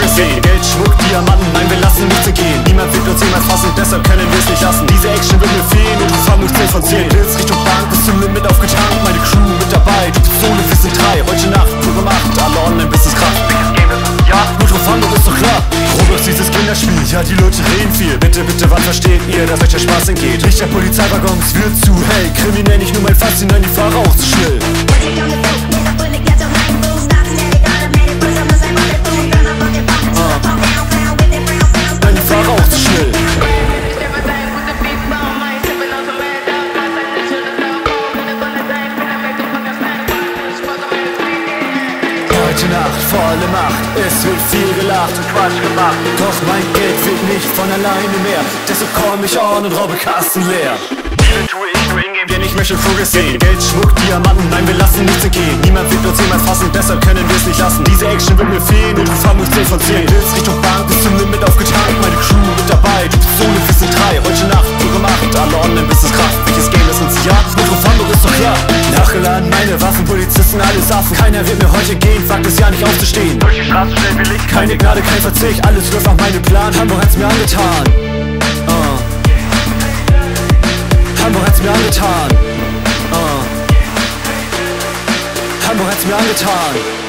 gesehen. Geld, Schmuck, Diamanten, nein, wir lassen nichts entgehen. Niemand wird uns jemals fassen, deshalb können wir es nicht lassen. Diese Action wird mir fehlen und du fang uns 10 von 10. Blitz Richtung Bank, bis zum Limit aufgetankt. Meine Crew mit dabei, du bist Solo, wir sind 3. Heute Nacht, pure Macht, alle online, bis es kracht. Ja, Mutterfando ist doch klar. Roblox, dieses Kinderspiel, ja, die Leute reden viel. Bitte, bitte, wann versteht ihr, dass euch der Spaß entgeht? Licht der Polizeiwaggons wird zu hell. Kriminell nicht nur mein Fass, nein, die Fahrer auch zu schnell. Nein, die Fahrer auch zu schnell. Heute Nacht, volle Macht, es wird viel gelacht und Quatsch gemacht. Doch mein Geld wird nicht von alleine mehr, deshalb komm ich on und raube Kassen leer. Liebe tue ich nur ingame, denn ich möchte Progress sehen. Geld, Schmuck, Diamanten, nein, wir lassen nichts entgehen. Niemand wird uns jemals fassen, deshalb können wir es nicht lassen. Diese Action wird mir fehlen und du fang uns 10 von 10. Blitz Richtung Bank, bis zum Limit aufgetankt. Meine Crew mit dabei, du bist Solo, wir sind 3. Heute Nacht, pure Macht, alle online, bis es kracht. Welches Game ist uns ja? Mutterfando ist doch klar. Nachgeladen, meine Waffen, Polizisten, alles Affen. Keiner wird mir heute gehen, wagt es ja nicht aufzustehen. Durch die Straße schnell will ich, keine Gnade, kein Verzicht. Alles läuft nach meinem Plan, Hamburg hat's mir angetan. Hamburg hat's mir angetan. Hamburg hat's mir angetan.